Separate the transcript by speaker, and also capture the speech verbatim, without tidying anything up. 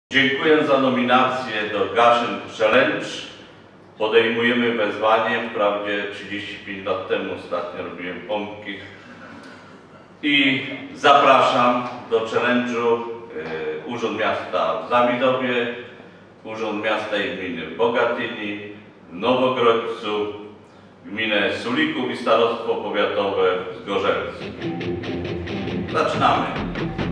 Speaker 1: Dziękuję za nominację do Gaszyn Challenge. Podejmujemy wezwanie, wprawdzie trzydzieści pięć lat temu ostatnio robiłem pompki. I zapraszam do challenge'u y, Urząd Miasta w Zamidowie, Urząd Miasta i Gminy w Bogatyni, w Nowogrodźcu, gminę Sulików i Starostwo Powiatowe w Zgorzelcu. Zaczynamy.